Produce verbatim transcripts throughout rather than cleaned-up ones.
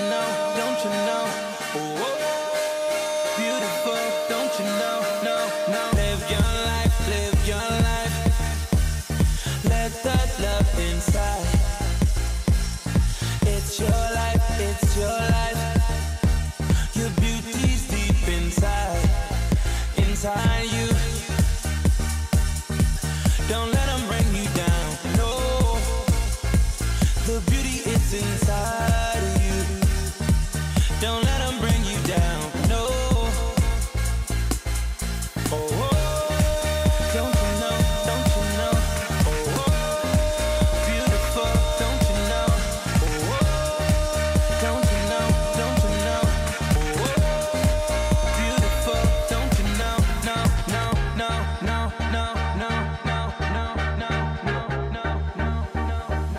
know, don't you know? Oh, beautiful, don't you know? No, no. Live your life, live your life. Let that love inside. It's your life, it's your life. Your beauty's deep inside, inside you. Don't let them bring you down, no. The beauty is inside of you. Don't let them bring you down, no. Oh, oh. Don't you know, don't you know? Oh, oh. Beautiful, don't you know? Oh, oh. Don't you know, don't you know? Oh, oh. Beautiful, don't you know? No, no, no, no, no, no, no, no, no, no, no, no, no.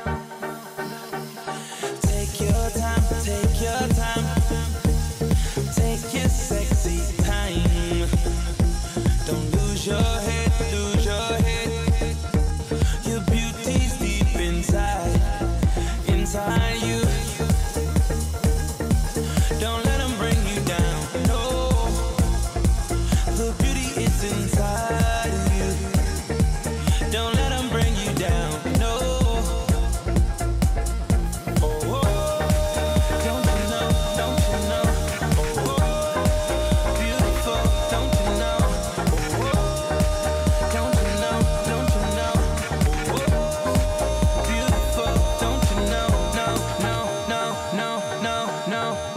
Take your time, take your time. Take your sexy time. Don't lose your head, lose your head. Your beauty's deep inside, inside you. Don't let them bring you down, no. The beauty is inside of you. Don't let them bring you down, no. Oh, oh. Don't you know, don't you know? Oh, oh. Beautiful, don't you know? Oh, oh. Don't you know, don't you know? Oh, oh. Beautiful, don't you know? No, no, no, no, no, no.